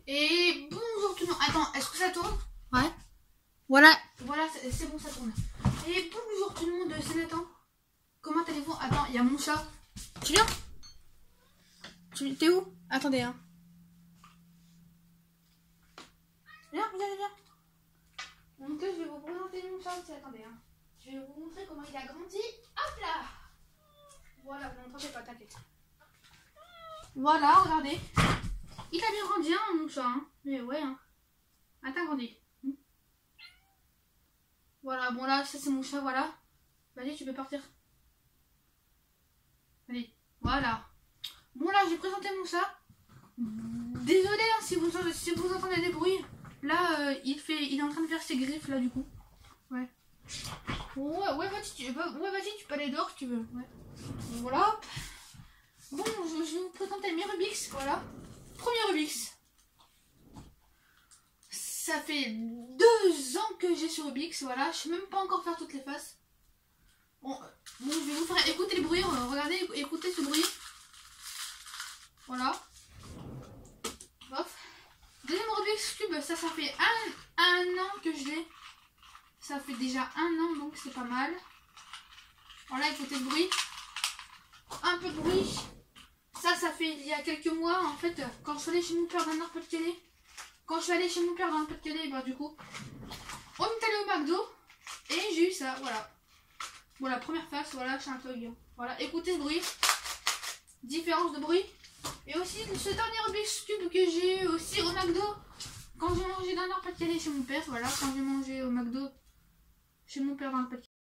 Et bonjour tout le monde. Attends, est-ce que ça tourne? Ouais. Voilà. Voilà, c'est bon, ça tourne. Et bonjour tout le monde, c'est Nathan. Comment allez-vous? Attends, il y a mon chat. Tu viens? T'es où? Attendez, hein. Viens. Donc là, je vais vous présenter mon chat aussi. Attendez, hein. Je vais vous montrer comment il a grandi. Hop là. Voilà, vous n'entendez pas, t'inquiète. Voilà, regardez. Il a bien grandi, hein, mon chat. Hein. Mais ouais, hein. Attends, grandi. Voilà, bon là, ça c'est mon chat, voilà. Vas-y, tu peux partir. Allez, voilà. Bon là, j'ai présenté mon chat. Désolé hein, si vous entendez des bruits. Là, il est en train de faire ses griffes là du coup. Ouais. Ouais, vas-y, tu peux aller dehors si tu veux. Ouais. Voilà. Bon, je vais vous présenter mes Rubik's. Voilà. Premier Rubik's. Ça fait 2 ans que j'ai sur Rubik's. Voilà. Je sais même pas encore faire toutes les faces. Bon, je vais vous faire écouter le bruit. Regardez, écoutez ce bruit. Voilà. Hop. Deuxième Rubik's Cube, ça fait un an que je l'ai. Ça fait déjà 1 an, donc c'est pas mal. Voilà, écoutez le bruit. Un peu de bruit. Ça fait il y a quelques mois, en fait, quand je suis allée chez mon père dans le Nord-Pas-de-Calais. Bah du coup, on est allé au McDo et j'ai eu ça, voilà. Voilà, première face, voilà, c'est un tog. Voilà, écoutez ce bruit. Différence de bruit. Et aussi ce dernier Rubik's Cube que j'ai eu aussi au McDo. Quand j'ai mangé dans le Nord-Pas-de-Calais chez mon père, voilà, quand j'ai mangé au McDo chez mon père dans le Pas-de-Calais.